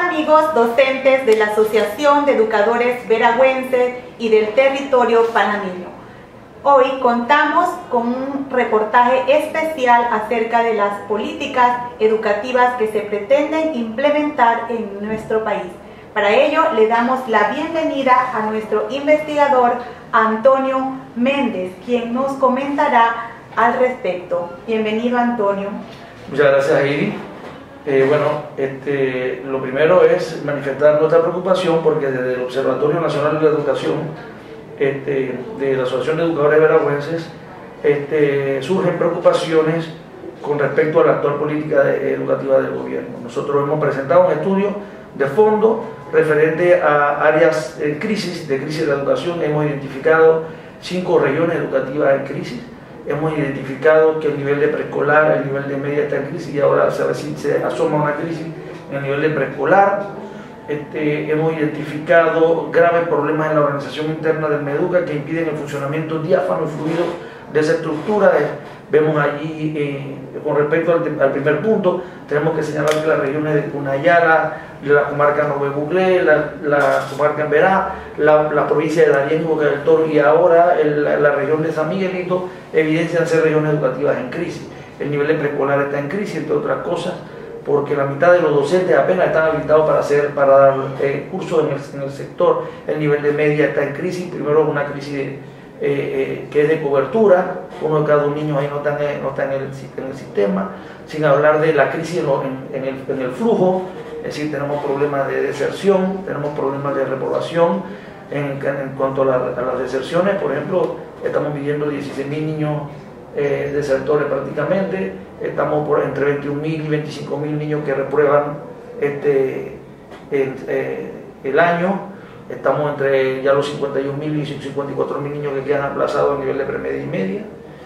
amigos docentes de la Asociación de Educadores Veragüenses y del Territorio Panameño. Hoy contamos con un reportaje especial acerca de las políticas educativas que se pretenden implementar en nuestro país. Para ello le damos la bienvenida a nuestro investigador Antonio Méndez, quien nos comentará al respecto. Bienvenido, Antonio. Muchas gracias, Iri. Lo primero es manifestar nuestra preocupación porque desde el Observatorio Nacional de la Educación de la Asociación de Educadores Veragüenses surgen preocupaciones con respecto a la actual política educativa del gobierno. Nosotros hemos presentado un estudio de fondo referente a áreas de crisis de la educación. Hemos identificado 5 regiones educativas en crisis. Hemos identificado que el nivel de preescolar, el nivel de media está en crisis y ahora se asoma una crisis en el nivel de preescolar. Hemos identificado graves problemas en la organización interna del MEDUCA que impiden el funcionamiento diáfano y fluido de esa estructura. Vemos allí, con respecto al primer punto, tenemos que señalar que las regiones de Cunayala, la comarca Nové Buglé, la comarca Emberá, la provincia de Darién, Boca del Toro y ahora la región de San Miguelito evidencian ser regiones educativas en crisis. El nivel de preescolar está en crisis, entre otras cosas, porque la mitad de los docentes apenas están habilitados para dar cursos en el sector. El nivel de media está en crisis, primero una crisis que es de cobertura, uno de cada 2 niños ahí no está en el sistema, sin hablar de la crisis en el flujo, es decir, tenemos problemas de deserción, tenemos problemas de reprobación. En cuanto a las deserciones, por ejemplo, estamos viviendo 16.000 niños desertores prácticamente, estamos por entre 21.000 y 25.000 niños que reprueban el año. Estamos entre ya los 51.000 y 54.000 niños que quedan aplazados a nivel de premedia y media,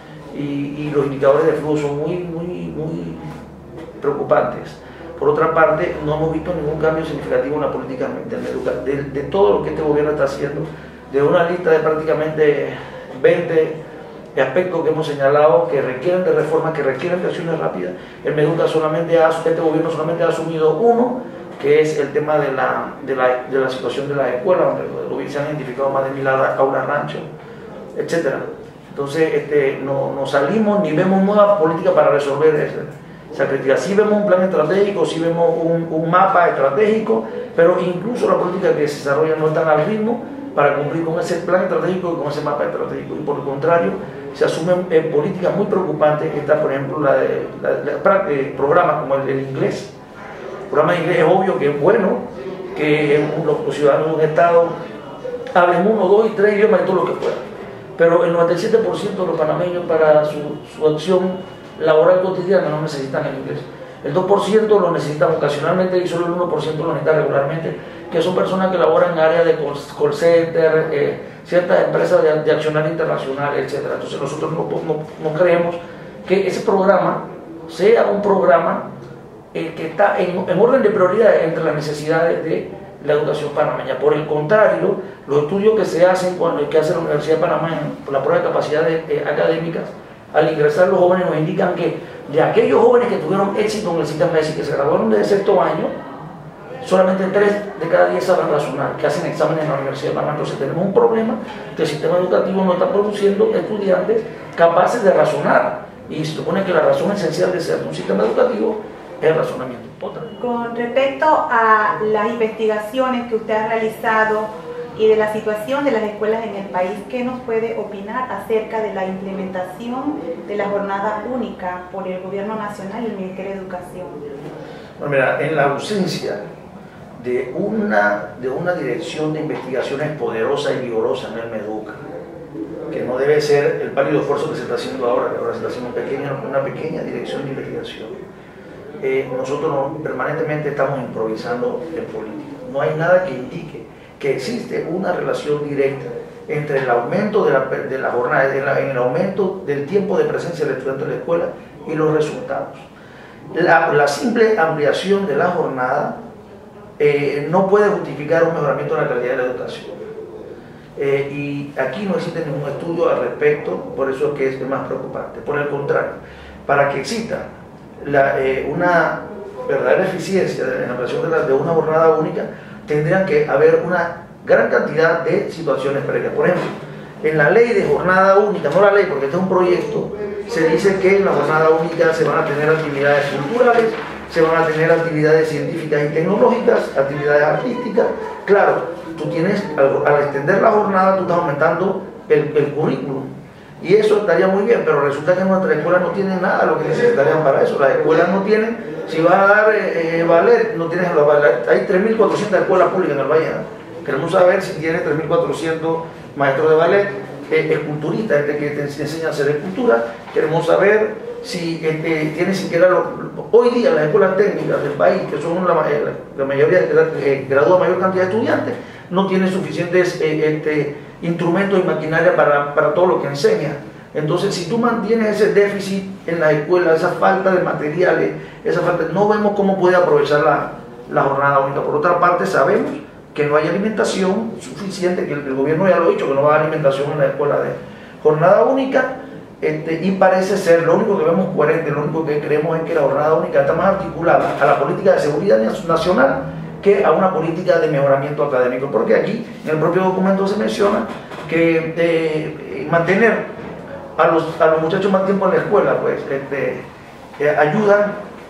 y los indicadores de flujo son muy preocupantes. Por otra parte, no hemos visto ningún cambio significativo en la política de todo lo que este gobierno está haciendo, de una lista de prácticamente 20 aspectos que hemos señalado que requieren de reformas, que requieren de acciones rápidas. Este gobierno solamente ha asumido uno, que es el tema de la situación de las escuelas, donde se han identificado más de 1.000 aulas rancho, etc. Entonces, no salimos ni vemos nuevas políticas para resolver esa crítica. Sí vemos un plan estratégico, sí vemos un mapa estratégico, pero incluso las políticas que se desarrollan no están al ritmo para cumplir con ese plan estratégico y con ese mapa estratégico. Y por el contrario, se asumen políticas muy preocupantes. Está, por ejemplo, programas como el inglés. El programa de inglés es obvio que es bueno que los ciudadanos de un estado hablen 1, 2 y 3 idiomas y todo lo que puedan, pero el 97% de los panameños para su acción laboral cotidiana no necesitan el inglés. El 2% lo necesitan ocasionalmente y solo el 1% lo necesitan regularmente, que son personas que laboran en áreas de call center, ciertas empresas de accionar internacional, etc. Entonces nosotros no creemos que ese programa sea un programa que está en orden de prioridad entre las necesidades de la educación panameña. Por el contrario, los estudios que se hacen que hace la Universidad de Panamá por la prueba de capacidades académicas, al ingresar los jóvenes nos indican que de aquellos jóvenes que tuvieron éxito en el sistema ESI, que se graduaron desde sexto año, solamente 3 de cada 10 saben razonar, que hacen exámenes en la Universidad de Panamá. Entonces tenemos un problema que el sistema educativo no está produciendo estudiantes capaces de razonar, y se supone que la razón esencial de ser un sistema educativo es el razonamiento. Con respecto a las investigaciones que usted ha realizado y de la situación de las escuelas en el país, ¿qué nos puede opinar acerca de la implementación de la jornada única por el Gobierno Nacional y el Ministerio de Educación? Bueno, mira, en la ausencia de una dirección de investigaciones poderosa y vigorosa en el MEDUCA, que no debe ser el válido esfuerzo que se está haciendo ahora, que ahora se está haciendo una pequeña dirección de investigación, nosotros permanentemente estamos improvisando en política. No hay nada que indique que existe una relación directa entre el aumento de la jornada, en el aumento del tiempo de presencia del estudiante en la escuela y los resultados. La simple ampliación de la jornada no puede justificar un mejoramiento de la calidad de la educación. Y aquí no existe ningún estudio al respecto, por eso es que es más preocupante. Por el contrario, para que exista verdadera eficiencia en la aplicación de una jornada única, tendrían que haber una gran cantidad de situaciones previas. Por ejemplo, en la ley de jornada única, no la ley porque este es un proyecto, se dice que en la jornada única se van a tener actividades culturales, se van a tener actividades científicas y tecnológicas, actividades artísticas. Claro, tú tienes, al extender la jornada, tú estás aumentando el currículum. Y eso estaría muy bien, pero resulta que nuestras escuelas no tienen nada lo que necesitarían para eso. Las escuelas no tienen, si vas a dar ballet, no tienes los ballet. Hay 3.400 escuelas públicas en el Valle. Queremos saber si tiene 3.400 maestros de ballet, esculturistas, gente que te enseña a hacer escultura. Queremos saber si tiene siquiera, hoy día las escuelas técnicas del país, que son la mayoría, gradúa mayor cantidad de estudiantes, no tienen suficientes instrumentos y maquinaria para todo lo que enseña. Entonces, si tú mantienes ese déficit en las escuelas, esa falta de materiales, no vemos cómo puede aprovechar la jornada única. Por otra parte, sabemos que no hay alimentación suficiente, que el gobierno ya lo ha dicho, que no va a haber alimentación en la escuela de jornada única, y parece ser, lo único que vemos coherente, lo único que creemos es que la jornada única está más articulada a la política de seguridad nacional que a una política de mejoramiento académico, porque aquí en el propio documento se menciona que mantener a los muchachos más tiempo en la escuela, pues ayudan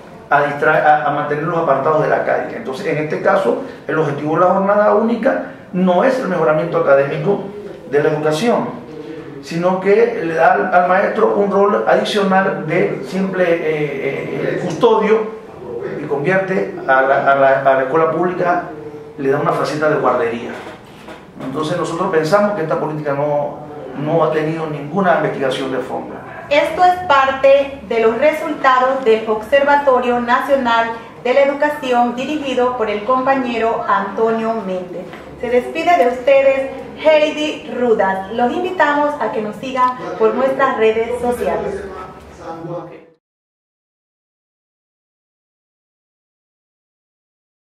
a mantenerlos apartados de la calle. Entonces, en este caso, el objetivo de la jornada única no es el mejoramiento académico de la educación, sino que le da al maestro un rol adicional de simple custodio, y convierte a la escuela pública, le da una faceta de guardería. Entonces nosotros pensamos que esta política no ha tenido ninguna investigación de fondo. Esto es parte de los resultados del Observatorio Nacional de la Educación dirigido por el compañero Antonio Méndez. Se despide de ustedes Heidi Rudas. Los invitamos a que nos sigan por nuestras redes sociales.